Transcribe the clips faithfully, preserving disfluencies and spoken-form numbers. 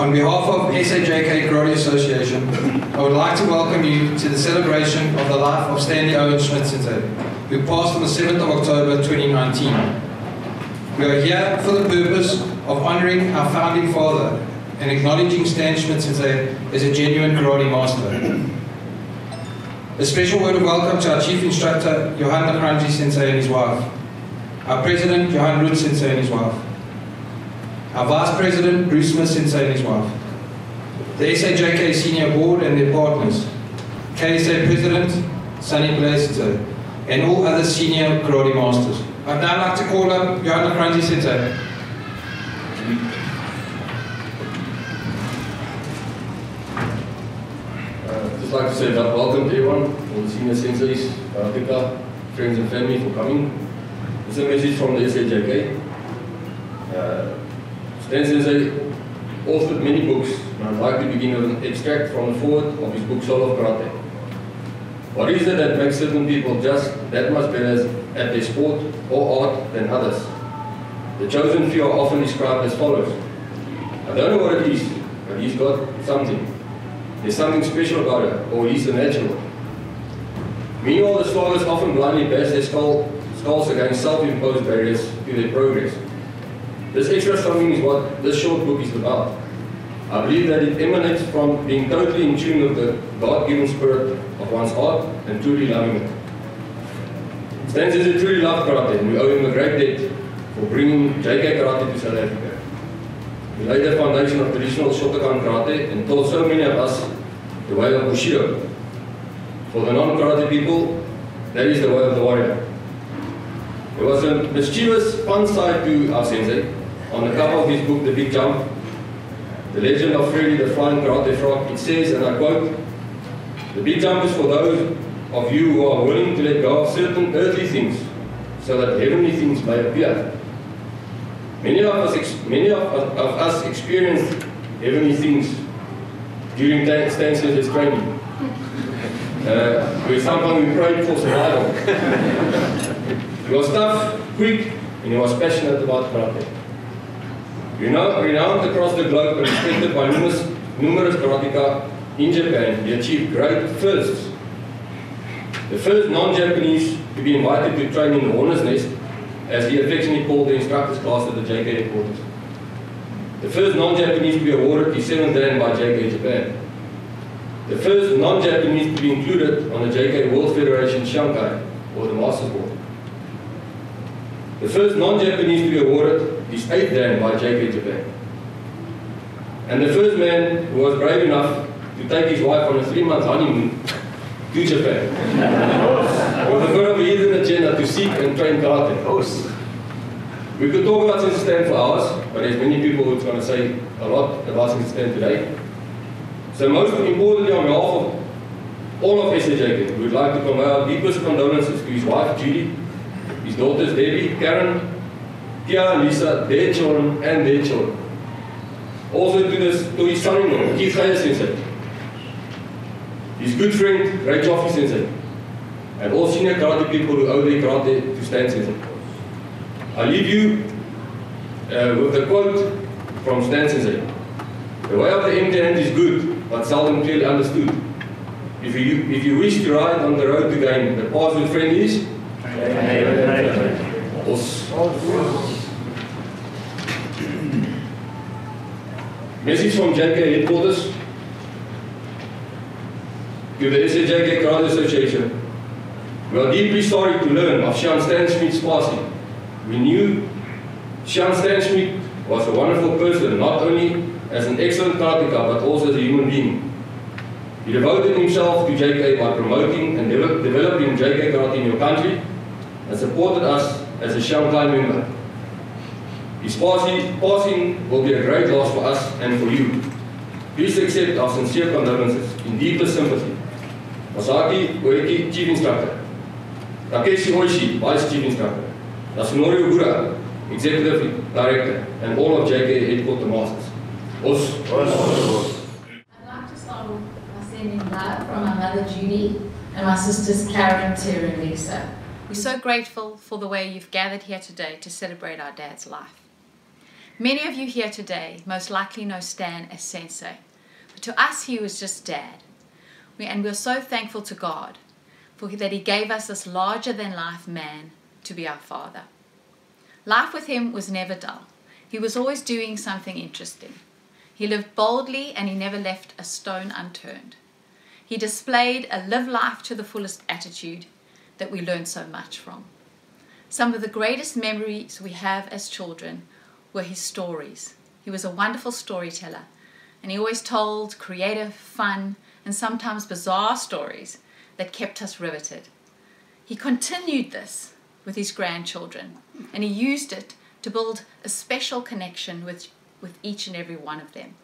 On behalf of S A J K Karate Association, I would like to welcome you to the celebration of the life of Stand Schmidt Sensei, who passed on the seventh of October twenty nineteen. We are here for the purpose of honouring our founding father and acknowledging Stand Schmidt Sensei as a genuine karate master. A special word of welcome to our Chief Instructor, Johannesburg Sensei and his wife, our President, Johan Root Sensei and his wife, our Vice President, Bruce Smith Sensei and his wife, the S A J K Senior Board and their partners, K S A President, Sunny Blaze Sensei, and all other senior karate masters. I'd now like to call up Johannesburg Sensei. I'd just like to say that welcome to everyone, all the senior senseis, karateka, friends and family for coming. It's a message from the S A J K. Uh, Stand Sensei authored many books, and I'd like to begin with an extract from the foreword of his book Soul of Karate. What is it that makes certain people just that much better at their sport or art than others? The chosen few are often described as follows. I don't know what it is, but he's got something. There's something special about it, or he's the natural. Meanwhile, the scholars often blindly bash their skull, skulls against self-imposed barriers to their progress. This extra something is what this short book is about. I believe that it emanates from being totally in tune with the God-given spirit of one's art and truly loving it. Stan Sensei truly loved karate, and we owe him a great debt for bringing J K karate to South Africa. He laid the foundation of traditional Shotokan karate and taught so many of us the way of Bushido. For the non-karate people, that is the way of the warrior. There was a mischievous, fun side to our sensei. On the cover of his book, The Big Jump, The Legend of Freddy the Flying Karate Frog, it says, and I quote, "The big jump is for those of you who are willing to let go of certain earthly things so that heavenly things may appear." Many of us, many of, of us experienced heavenly things during Stan Sensei's training. Uh, where sometimes we prayed for survival. He was tough, quick, and he was passionate about karate. Renowned across the globe and respected by numerous, numerous karateka in Japan, he achieved great firsts. The first non-Japanese to be invited to train in the Hornet's Nest, as he affectionately called the instructors class at the J K headquarters. The first non-Japanese to be awarded the seventh Dan by J K Japan. The first non-Japanese to be included on the J K World Federation Shanghai, or the Masters Board. The first non-Japanese to be awarded his eighth Dan by J K Japan. And the first man who was brave enough to take his wife on a three-month honeymoon to Japan. With a bit of a hidden agenda to seek and train karate. We could talk about Sensei Stan for hours, but there's many people who's going to say a lot about Sensei Stan today. So most importantly, on behalf of all of S A J K, we would like to convey our deepest condolences to his wife, Judy, his daughters, Debbie, Karen, Tia, Lisa, their children, and their children. Also to, this, to his son-in-law, Keith Geier Sensei, his good friend, Ray Joffrey Sensei, and all senior karate people who owe their karate to Stan Sensei. I leave you uh, with a quote from Stan Sensei. "The way of the empty hand is good, but seldom clearly understood. If you, if you wish to ride on the road to gain, the path with friend is Os. Message from J K headquarters to the S A J K Karate Association. We are deeply sorry to learn of Shan Stan Schmidt's passing. We knew Shan Stan Schmidt was a wonderful person, not only as an excellent karateka, but also as a human being. He devoted himself to J K by promoting and de developing J K karate in your country, and supported us as a Shanghai member. His passing, passing will be a great loss for us and for you. Please accept our sincere condolences in deepest sympathy. Masaki Ueki, Chief Instructor. Takeshi Oishi, Vice Chief Instructor. Yasunori Ogura, Executive Director, and all of J K Headquarter Masters. Os. I'd like to start off by sending love from my mother Judy and my sisters Karen, Terry and Lisa. We're so grateful for the way you've gathered here today to celebrate our dad's life. Many of you here today most likely know Stan as Sensei, but to us he was just Dad. We, and we're so thankful to God for that he gave us this larger-than-life man to be our father. Life with him was never dull. He was always doing something interesting. He lived boldly and he never left a stone unturned. He displayed a live life to the fullest attitude that we learned so much from. Some of the greatest memories we have as children were his stories. He was a wonderful storyteller, and he always told creative, fun, and sometimes bizarre stories that kept us riveted. He continued this with his grandchildren, and he used it to build a special connection with, with each and every one of them.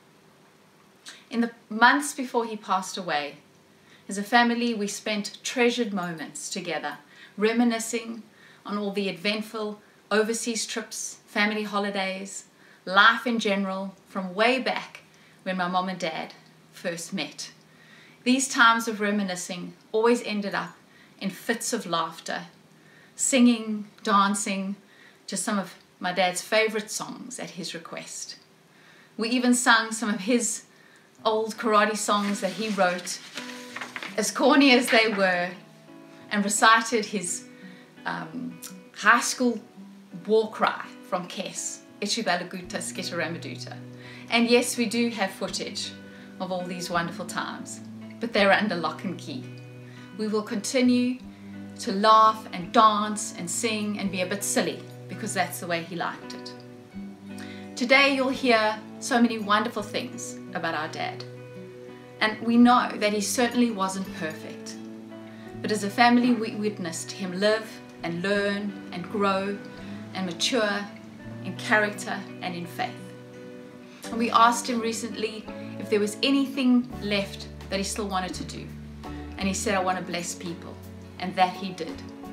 In the months before he passed away, as a family we spent treasured moments together, reminiscing on all the eventful overseas trips, family holidays, life in general, from way back when my mom and dad first met. These times of reminiscing always ended up in fits of laughter, singing, dancing to some of my dad's favorite songs at his request. We even sung some of his old karate songs that he wrote, as corny as they were, and recited his um, high school war cry from Kes, Echibalaguta Skitteramaduta. And yes, we do have footage of all these wonderful times, but they're under lock and key. We will continue to laugh and dance and sing and be a bit silly, because that's the way he liked it. Today you'll hear so many wonderful things about our dad. And we know that he certainly wasn't perfect. But as a family we witnessed him live and learn and grow and mature in character and in faith. And we asked him recently if there was anything left that he still wanted to do. And he said, I want to bless people. And that he did.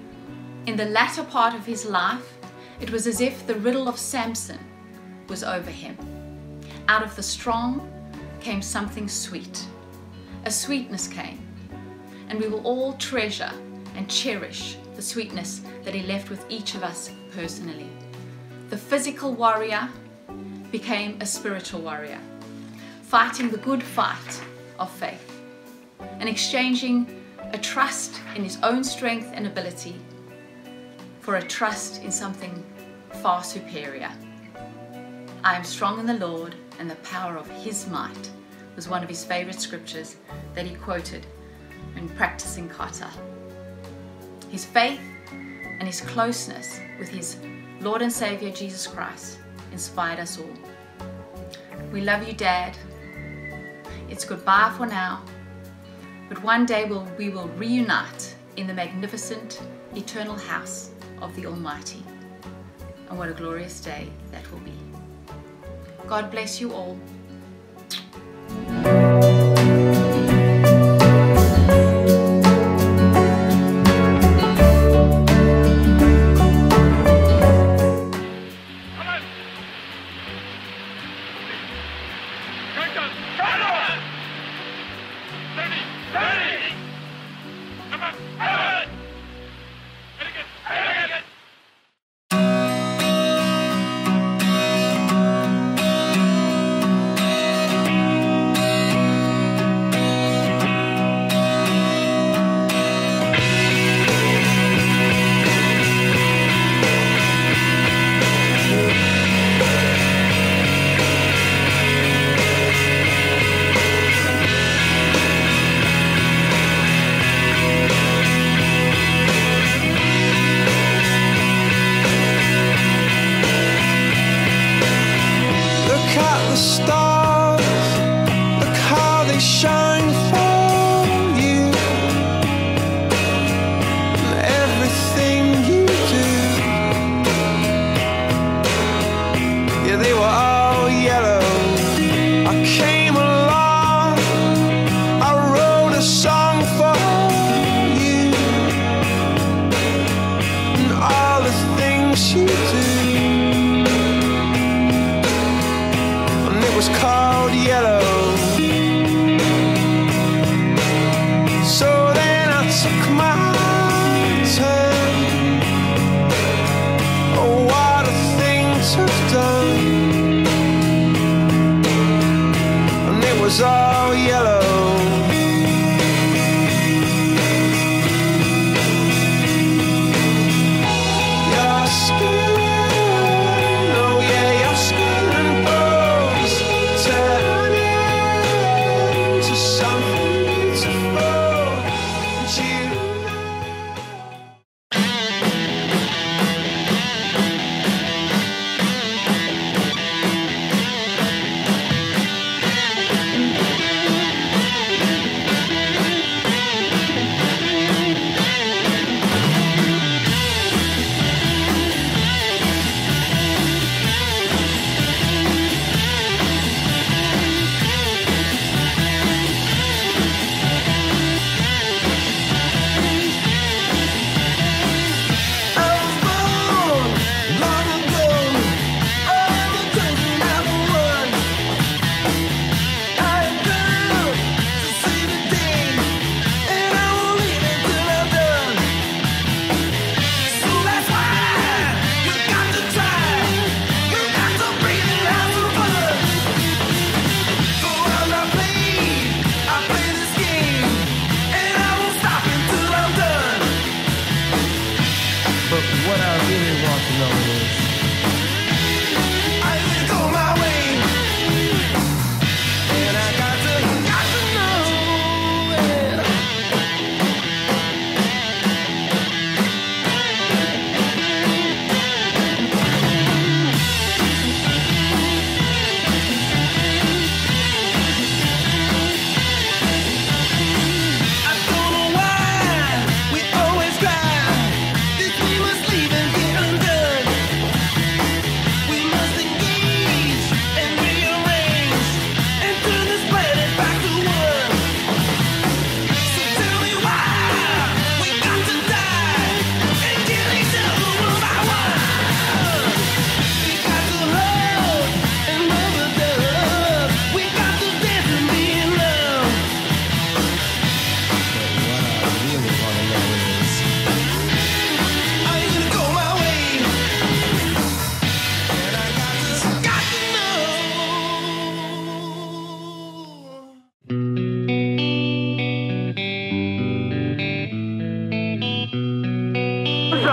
In the latter part of his life, it was as if the riddle of Samson was over him. Out of the strong came something sweet. A sweetness came. And we will all treasure and cherish the sweetness that he left with each of us personally. The physical warrior became a spiritual warrior, fighting the good fight of faith and exchanging a trust in his own strength and ability for a trust in something far superior. I am strong in the Lord, and the power of his might was one of his favorite scriptures that he quoted when practicing kata. His faith and his closeness with his Lord and Savior Jesus Christ inspired us all. We love you, Dad. It's goodbye for now, but one day we'll, we will reunite in the magnificent eternal house of the Almighty. And what a glorious day that will be. God bless you all.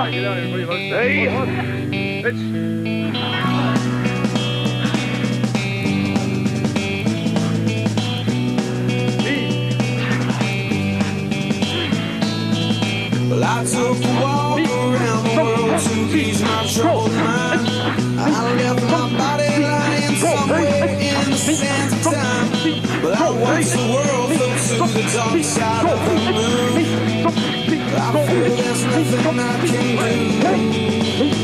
Well, I took a walk around the world to ease my troubled mind. I left my body lying somewhere in the sands of time. But I watched the world float to the dark side of the moon. I feel there's nothing I can do.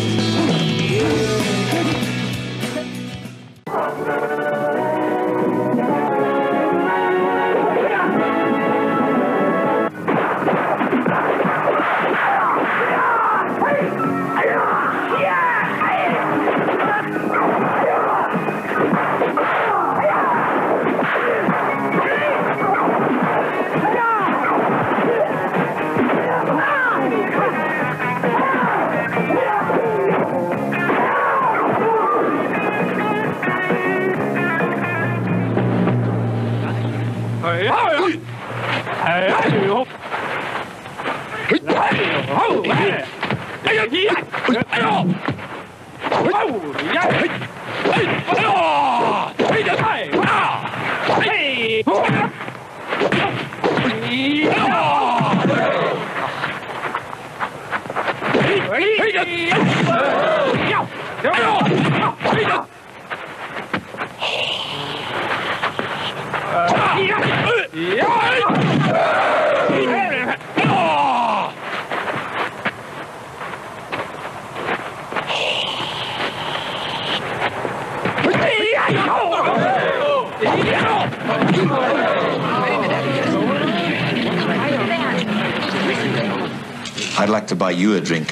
I'd like to buy you a drink.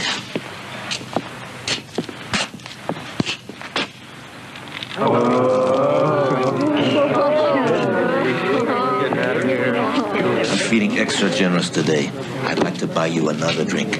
I'm feeling extra generous today. I'd like to buy you another drink.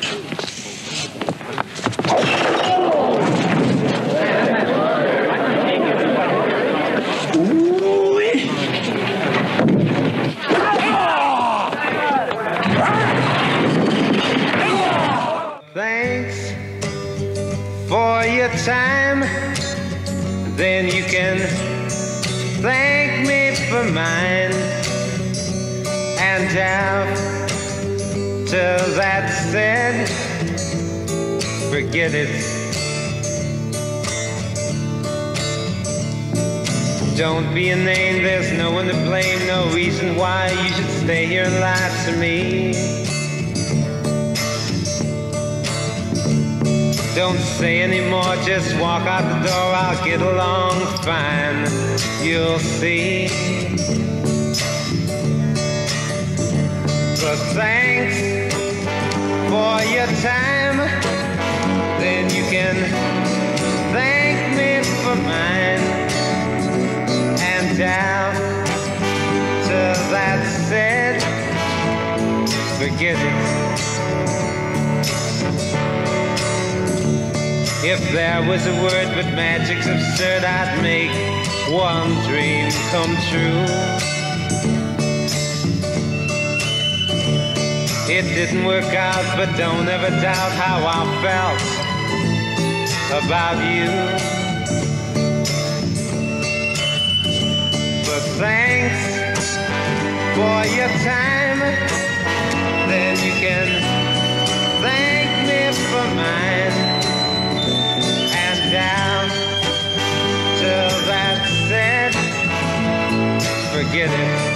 Thanks for your time. Then you can thank me for mine. And after that's said, forget it. Don't be a name, there's no one to blame. No reason why you should stay here and lie to me. Don't say anymore, just walk out the door. I'll get along fine, you'll see. But thanks for your time. Then you can thank me for mine. And after that's said, forget it. If there was a word but magic's absurd, I'd make one dream come true. It didn't work out, but don't ever doubt how I felt about you. But thanks for your time. Then you can thank me for mine. Down till that's said, forget it.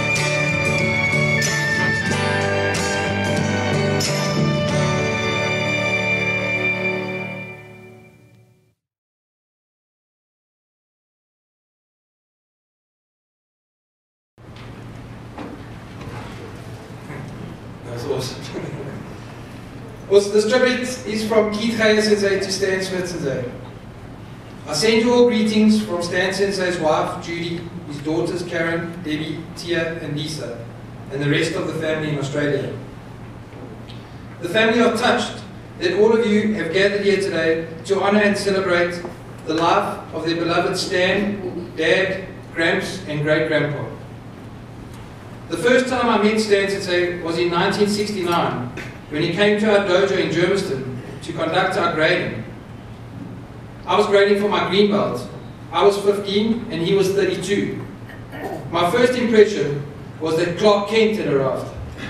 That's awesome. Also, this tribute is from Keith Sensei to Stand Schmidt Sensei. I send you all greetings from Stan Sensei's wife, Judy, his daughters, Karen, Debbie, Tia, and Lisa, and the rest of the family in Australia. The family are touched that all of you have gathered here today to honor and celebrate the life of their beloved Stan, Dad, Gramps, and Great-Grandpa. The first time I met Stan Sensei was in nineteen sixty-nine, when he came to our dojo in Germiston to conduct our grading. I was grading for my green belt. I was fifteen and he was thirty-two. My first impression was that Clark Kent had arrived.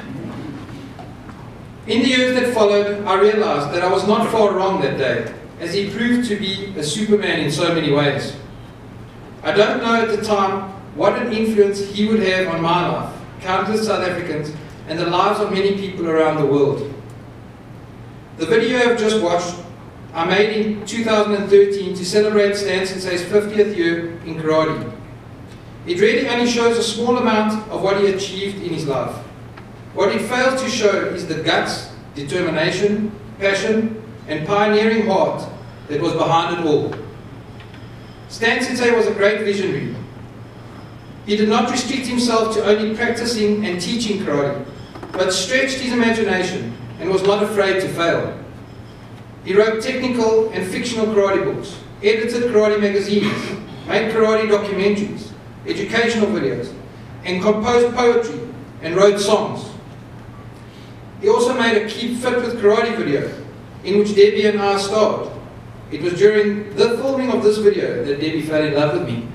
In the years that followed, I realized that I was not far wrong that day, as he proved to be a superman in so many ways. I don't know at the time what an influence he would have on my life, countless South Africans, and the lives of many people around the world. The video I've just watched, I made in two thousand thirteen to celebrate Stand Sensei's fiftieth year in karate. It really only shows a small amount of what he achieved in his life. What it fails to show is the guts, determination, passion, and pioneering heart that was behind it all. Stand Sensei was a great visionary. He did not restrict himself to only practicing and teaching karate, but stretched his imagination and was not afraid to fail. He wrote technical and fictional karate books, edited karate magazines, made karate documentaries, educational videos, and composed poetry and wrote songs. He also made a Keep Fit with Karate video, in which Debbie and I starred. It was during the filming of this video that Debbie fell in love with me.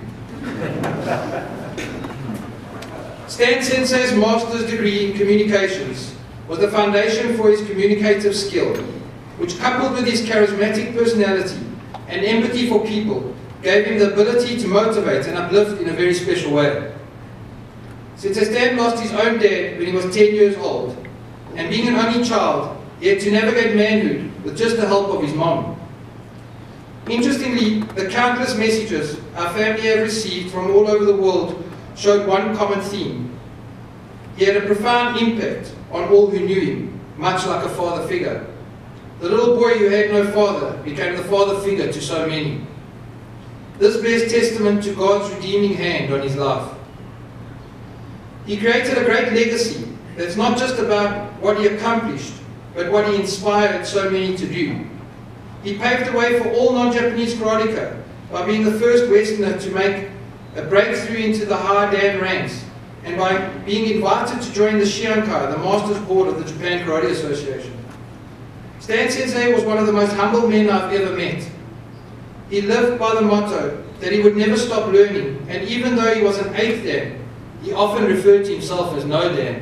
Stan Sensei's master's degree in communications was the foundation for his communicative skill, which, coupled with his charismatic personality and empathy for people, gave him the ability to motivate and uplift in a very special way. Sensei Stan lost his own dad when he was ten years old, and being an only child, he had to navigate manhood with just the help of his mom. Interestingly, the countless messages our family have received from all over the world showed one common theme. He had a profound impact on all who knew him, much like a father figure. The little boy who had no father became the father figure to so many. This bears testament to God's redeeming hand on his life. He created a great legacy that's not just about what he accomplished, but what he inspired so many to do. He paved the way for all non-Japanese karateka by being the first Westerner to make a breakthrough into the high Dan ranks, and by being invited to join the Shiankai, the Masters Board of the Japan Karate Association. Stan Sensei was one of the most humble men I've ever met. He lived by the motto that he would never stop learning, and even though he was an eighth Dan, he often referred to himself as no Dan.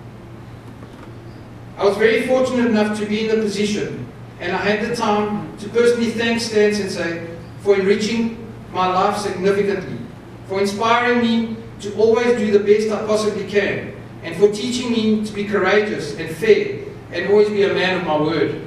I was very fortunate enough to be in the position, and I had the time to personally thank Stan Sensei for enriching my life significantly, for inspiring me to always do the best I possibly can, and for teaching me to be courageous and fair, and always be a man of my word.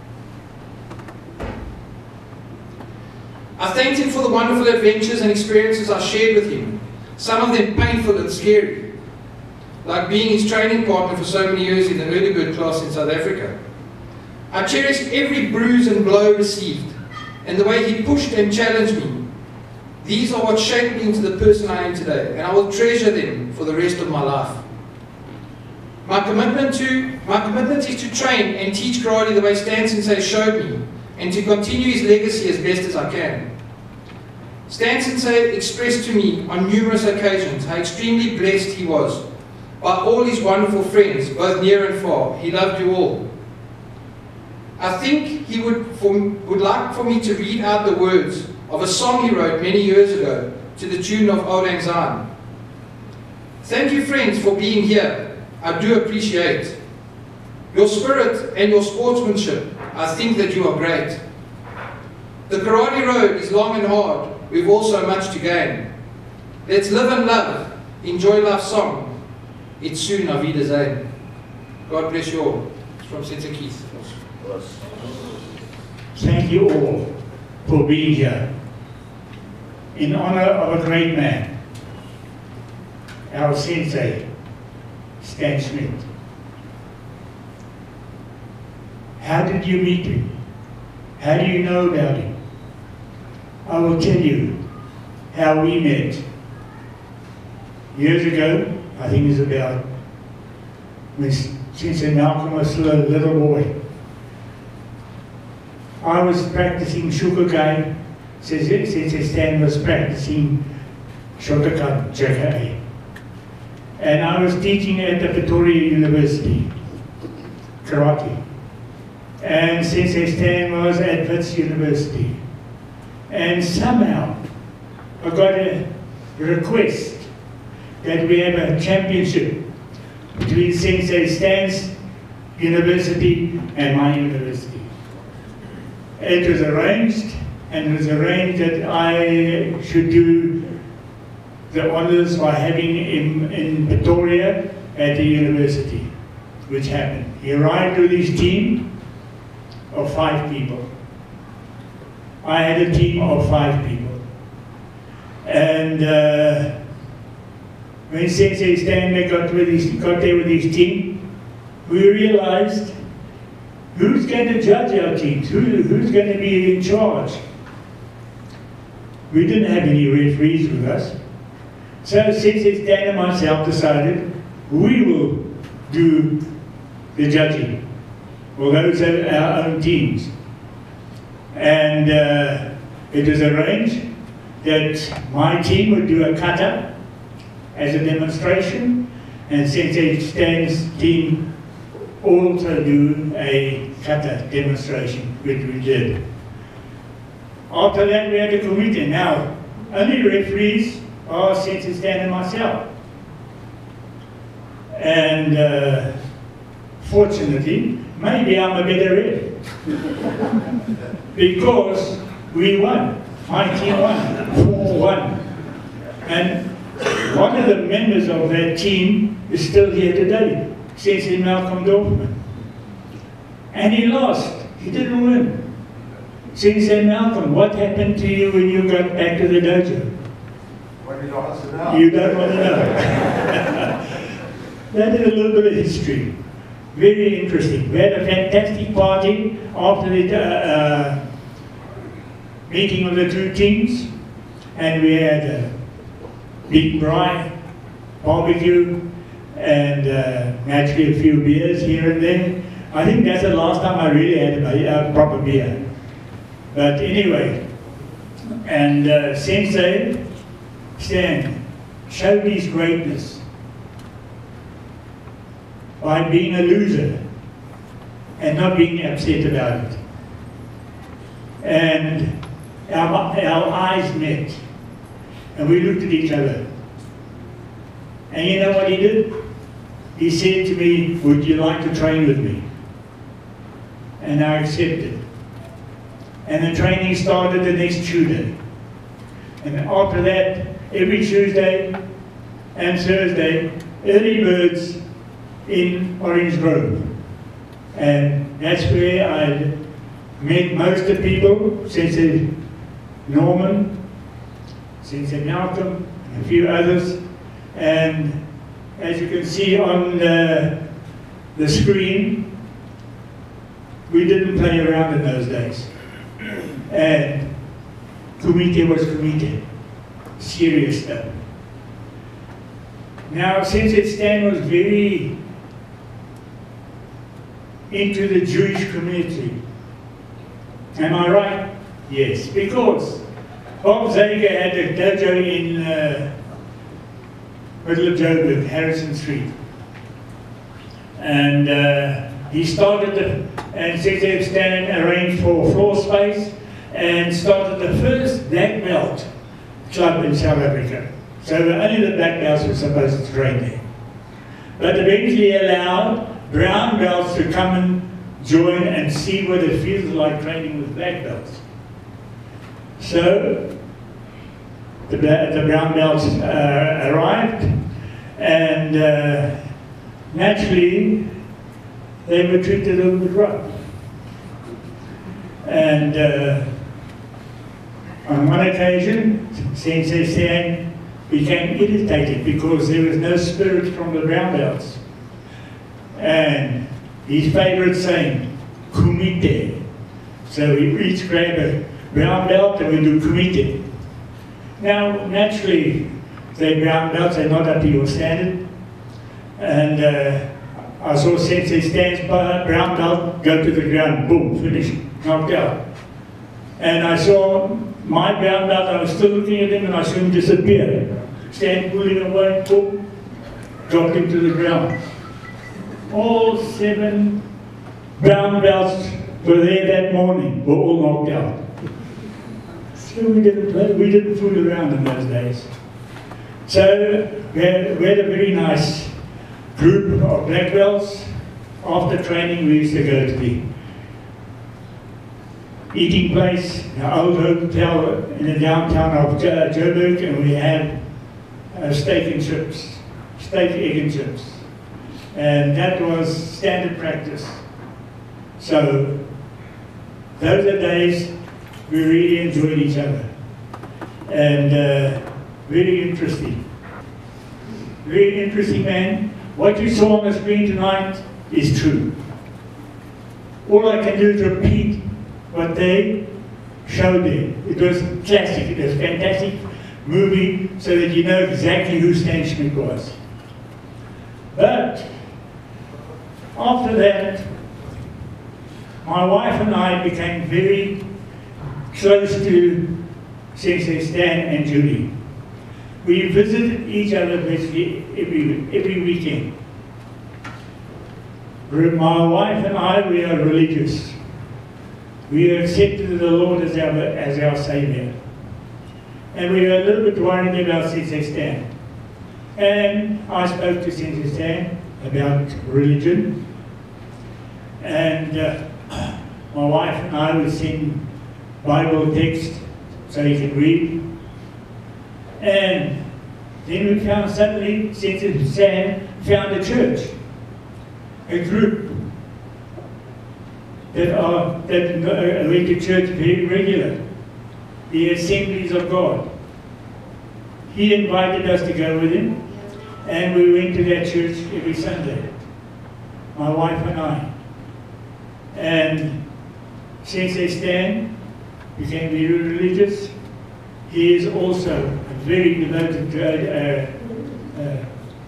I thanked him for the wonderful adventures and experiences I shared with him, some of them painful and scary, like being his training partner for so many years in the early bird class in South Africa. I cherished every bruise and blow received, and the way he pushed and challenged me. These are what shaped me into the person I am today, and I will treasure them for the rest of my life. My commitment, to, my commitment is to train and teach karate the way Stan Sensei showed me, and to continue his legacy as best as I can. Stan Sensei expressed to me on numerous occasions how extremely blessed he was by all his wonderful friends, both near and far. He loved you all. I think he would, for, would like for me to read out the words of a song he wrote many years ago to the tune of Old Lang Syne. Thank you, friends, for being here. I do appreciate your spirit and your sportsmanship. I think that you are great. The karate road is long and hard. We've all so much to gain. Let's live and love. Enjoy life's song. It's soon Auf Wiedersehen. God bless you all. It's from Sensei Keith. Thank you all for being here in honor of a great man, our Sensei, Stand Schmidt. How did you meet him? How do you know about him? I will tell you how we met. Years ago, I think it was about when Sensei Malcolm was still a little boy. I was practicing Shokugan, Sensei Stan was practicing Shokugan Jaka. And I was teaching at the Pretoria University, karate. and Sensei Stan was at Wits University. And somehow I got a request that we have a championship between Sensei Stan's university and my university. It was arranged, and it was arranged that I should do the honors by having him in Pretoria at the university, which happened. He arrived with his team of five people. I had a team of five people. And uh, when Sensei Stan got, with his, got there with his team, we realized who's going to judge our teams, Who, who's going to be in charge. We didn't have any referees with us. So Sensei Stan and myself decided we will do the judging. Well, those are our own teams. And uh, it was arranged that my team would do a kata as a demonstration, and Sensei Stan's team also do a kata demonstration, which we did. After that, we had a committee. Now, only referees are Sensei Stan and myself. And uh, fortunately, maybe I'm a better ref. Because we won. My team won. four one. And one of the members of that team is still here today. Sensei Malcolm Dorfman. And he lost. He didn't win. Sensei Malcolm, what happened to you when you got back to the dojo? What did you answer now? You don't want to know. That is a little bit of history. Very interesting. We had a fantastic party after the uh, uh, meeting of the two teams, and we had a big braai, barbecue, and uh, naturally a few beers here and there. I think that's the last time I really had a, a proper beer. But anyway, and uh, Sensei Stan showed his greatness by being a loser and not being upset about it. And our, our eyes met, and we looked at each other. And you know what he did? He said to me, would you like to train with me? And I accepted. And the training started the next Tuesday. And after that, every Tuesday and Thursday, early birds in Orange Grove. And that's where I met most of the people, Sensei Norman, Sensei Malcolm, and a few others. And as you can see on the, the screen, we didn't play around in those days. And kumite was kumite, serious stuff. Now, Sensei Stan was very into the Jewish community. Am I right? Yes, because Bob Zager had a dojo in uh, middle of Joburg, Harrison Street. And uh, he started, the, and Sensei Stan arranged for floor space and started the first black belt club in South Africa. So only the black belts were supposed to train there. But eventually allowed brown belts to come and join and see what it feels like training with black belts. So the, the brown belts uh, arrived, and uh, naturally they were treated a little bit rough. And uh, on one occasion, Sensei Stan became irritated because there was no spirit from the brown belts. And his favorite saying, kumite. So we each grab a brown belt and we do kumite. Now, naturally, the brown belts are not up to your standard. And uh, I saw Sensei Stan's brown belt go to the ground, boom, finished, knocked out. And I saw my brown belt, I was still looking at him, and I saw him disappear. Stan pulling away, boom, dropped him to the ground. All seven brown belts were there that morning, were all knocked out. So we didn't play, we didn't fool around in those days. So we had, we had a very nice group of black belts. After training, we used to go to the eating place, the old hotel in the downtown of Johannesburg, and we had uh, steak and chips, steak, egg and chips. And that was standard practice. So those are days we really enjoyed each other. And uh, very interesting. Very interesting, man. What you saw on the screen tonight is true. All I can do is repeat what they showed there. It was classic, it was a fantastic movie so that you know exactly who Stand Schmidt was. But after that, my wife and I became very close to Sensei Stan and Judy. We visited each other basically every, every weekend. My wife and I, we are religious. We accepted the Lord as our, as our Savior. And we were a little bit worried about Sensei Stan. And I spoke to Sensei Stan about religion. And uh, my wife and I would send Bible text so he could read. And then we found suddenly Sensei Stan found a church, a group that are that uh, went to church very regular, the Assemblies of God. He invited us to go with him, and we went to that church every Sunday, my wife and I. And Sensei Stan became very religious. He is also very devoted to uh, uh,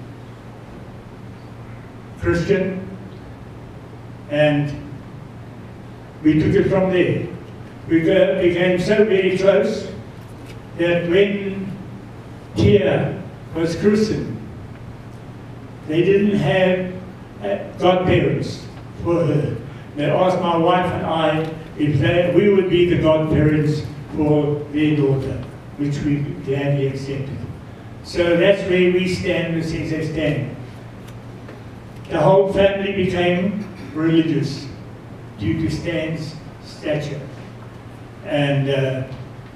Christian, and we took it from there. We became so very close that when Tia was christened, they didn't have uh, godparents for her. They asked my wife and I if they, we would be the godparents for their daughter, which we gladly accepted. So that's where we stand with Sensei Stan. The whole family became religious due to Stan's stature. And uh,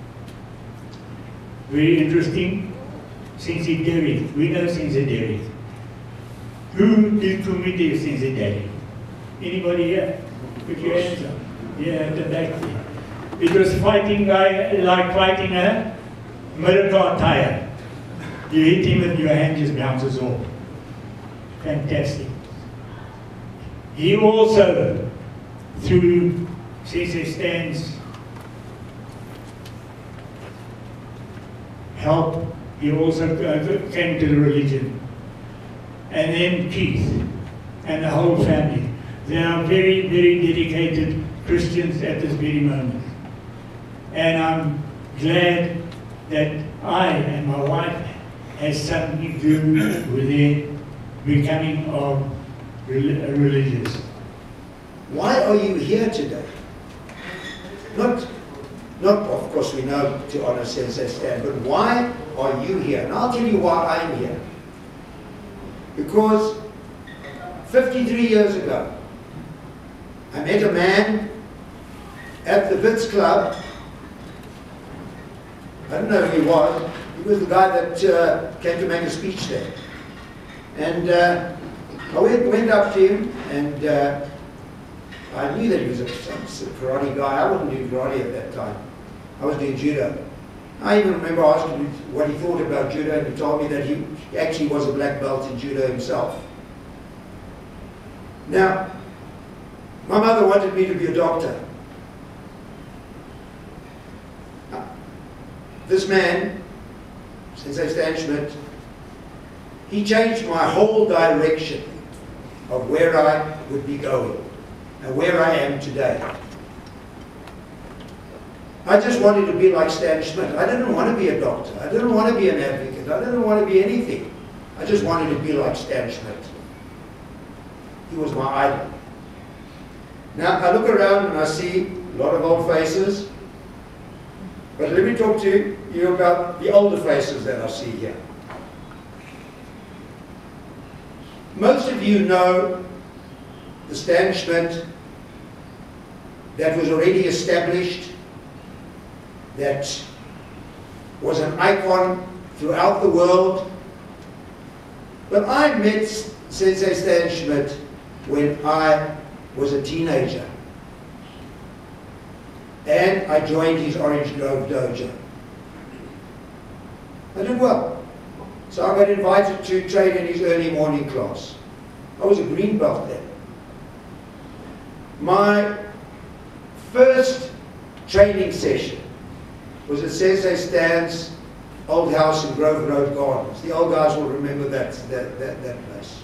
very interesting, Sensei Derek. We know Sensei Derek. Who did committee of Sensei Derek? Anybody here? Put your hands up. Yeah, at the back there. It was fighting like, like fighting a motor car tire. You hit him and your hand just bounces off. Fantastic. He also, through Sensei Stan's help, he also came to the religion. And then Keith and the whole family. They are very, very dedicated Christians at this very moment. And I'm glad that I and my wife has something to do with their becoming of religious. Why are you here today? Not, not of course we know to honor Sensei Stan, but why are you here? And I'll tell you why I'm here. Because fifty-three years ago, I met a man at the Wits Club. I don't know who he was. He was the guy that uh, came to make a speech there. And uh, I went, went up to him, and uh, I knew that he was a, some karate guy. I wasn't doing karate at that time. I was doing judo. I even remember asking him what he thought about judo, and he told me that he actually was a black belt in judo himself. Now, my mother wanted me to be a doctor. This man, Sensei Stand Schmidt, he changed my whole direction of where I would be going and where I am today. I just wanted to be like Stand Schmidt. I didn't want to be a doctor. I didn't want to be an advocate. I didn't want to be anything. I just wanted to be like Stand Schmidt. He was my idol. Now, I look around and I see a lot of old faces, but let me talk to you about the older faces that I see here. Most of you know the Stand Schmidt that was already established, that was an icon throughout the world. But I met Sensei Stand Schmidt when I was a teenager. And I joined his Orange Grove dojo. I did well. So I got invited to train in his early morning class. I was a green belt then. My first training session was at Sensei Stan's old house in Grove Road Gardens. The old guys will remember that, that, that, that place.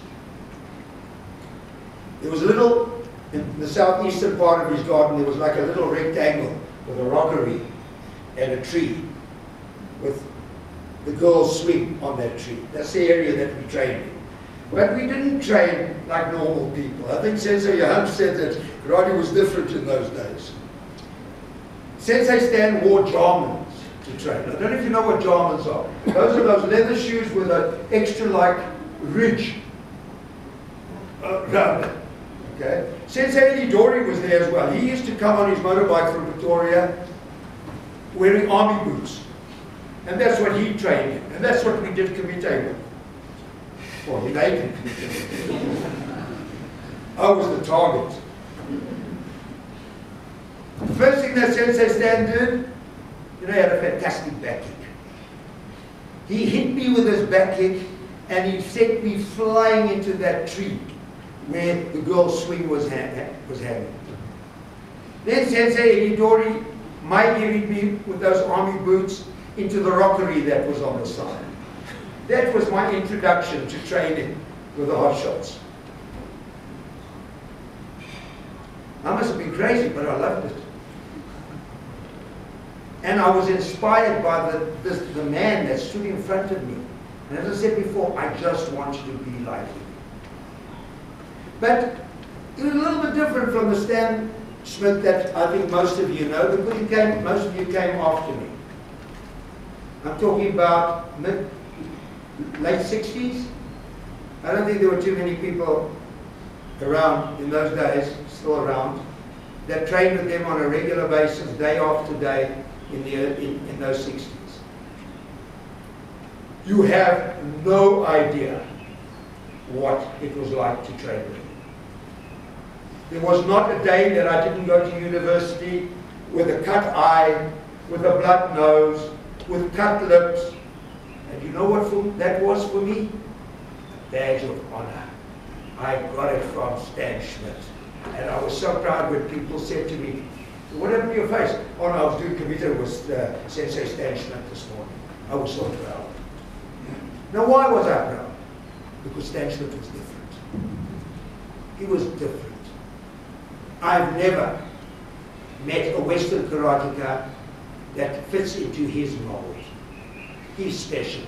There was a little, in the southeastern part of his garden, there was like a little rectangle with a rockery and a tree with the girls swing on that tree. That's the area that we trained in. But we didn't train like normal people. I think Sensei Johan said that karate was different in those days. Sensei Stan wore Jarmans to train. I don't know if you know what Jarmans are. Those are those leather shoes with an extra like ridge around it. Okay? Sensei Idori was there as well. He used to come on his motorbike from Pretoria wearing army boots. And that's what he trained in. And that's what we did kumite with. Well, he made it. I was the target. The first thing that Sensei Stan did, you know, he had a fantastic back kick. He hit me with his back kick and he sent me flying into that tree where the girl's swing was, ha was hanging. Then Sensei Idori mighty me with those army boots into the rockery that was on the side. That was my introduction to training with the hot shots. I must have been crazy, but I loved it. And I was inspired by the, this, the man that stood in front of me. And as I said before, I just wanted to be like him. But it was a little bit different from the Stand Schmidt that I think most of you know, because you came, most of you came after me. I'm talking about mid, late sixties. I don't think there were too many people around in those days, still around, that trained with them on a regular basis, day after day, in, the, in, in those sixties. You have no idea what it was like to train with them. There was not a day that I didn't go to university with a cut eye, with a blood nose, with cut lips. And you know what for, that was for me? A badge of honor. I got it from Stand Schmidt. And I was so proud when people said to me, what happened to your face? Oh no, I was doing computer with uh, Sensei Stand Schmidt this morning. I was so proud. Now why was I proud? Because Stand Schmidt was different. He was different. I've never met a Western karateka that fits into his mold. He's special.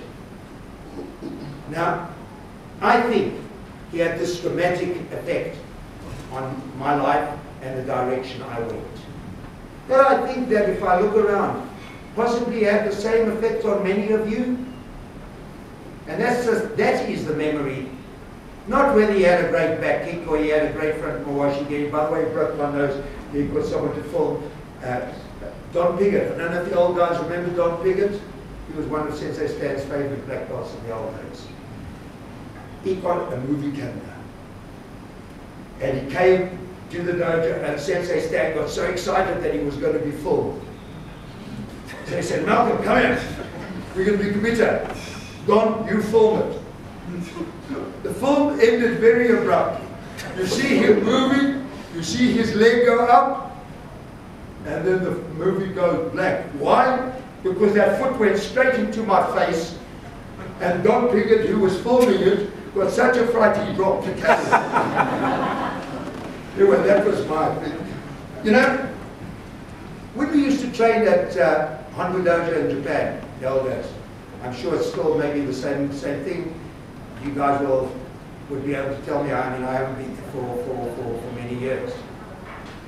Now, I think he had this dramatic effect on my life and the direction I went. But I think that if I look around, possibly had the same effect on many of you. And that's just, that is the memory. Not whether he had a great back kick or he had a great front mawashi game. By the way, he broke my nose. He got someone to film uh, Don Piggott. I don't know if the old guys remember Don Piggott. He was one of Sensei Stan's favorite black belts in the old days. He got a movie camera. And he came to the dojo and Sensei Stan got so excited that he was going to be filmed. So he said, Malcolm, come here. We're going to be committed. Don, you film it. The film ended very abruptly. You see him moving, you see his leg go up, and then the movie goes black. Why? Because that foot went straight into my face, and Don Piggott, who was filming it, got such a fright he dropped the camera. Anyway, that was my thing. You know, when we used to train at uh, Hanbu Dojo in Japan, the old days, I'm sure it's still maybe the same same thing. You guys will would be able to tell me. I mean, I haven't been there for, for, for, for many years.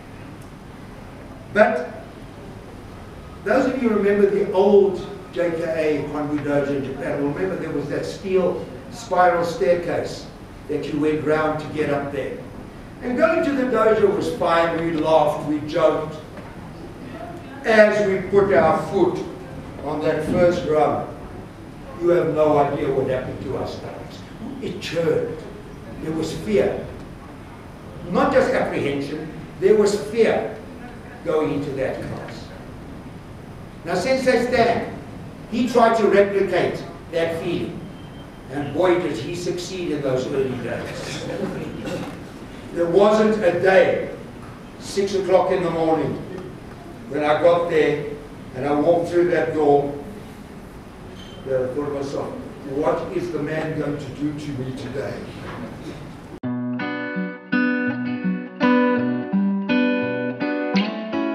But those of you who remember the old J K A Kwanbu Dojo in Japan will remember there was that steel spiral staircase that you went round to get up there. And going to the dojo was fine. We laughed, we joked. As we put our foot on that first rung, you have no idea what happened to our stomachs. It churned. There was fear. Not just apprehension, there was fear going into that class. Now Sensei Stan, he tried to replicate that feeling. And boy did he succeed in those early days. There wasn't a day, six o'clock in the morning, when I got there and I walked through that door, I thought to myself, what is the man going to do to me today?